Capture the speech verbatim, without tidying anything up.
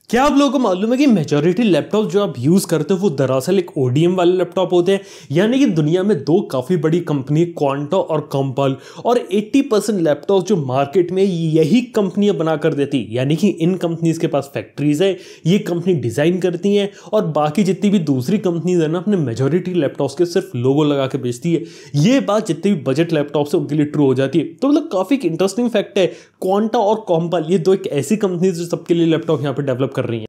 क्या आप लोगों को मालूम है कि मेजॉरिटी लैपटॉप जो आप यूज करते हो वो दरअसल एक ओडीएम वाले लैपटॉप होते हैं। यानी कि दुनिया में दो काफी बड़ी कंपनी क्वांटा और कॉम्पल, और अस्सी परसेंट लैपटॉप जो मार्केट में यही कंपनियां बना कर देती, यानी कि इन कंपनीज के पास फैक्ट्रीज है, ये कंपनी डिजाइन करती हैं और बाकी जितनी भी दूसरी कंपनीज है ना अपने मेजॉरिटी लैपटॉप्स के सिर्फ लोगो लगा के बेचती है। ये बात जितनी भी बजट लैपटॉप है उनके लिए ट्रू हो जाती है। तो मतलब काफी इंटरेस्टिंग फैक्ट है, क्वांटा और कॉम्पल ये दो एक ऐसी कंपनी जो सबके लिए लैपटॉप यहाँ पे डेवलप कर रही हैं।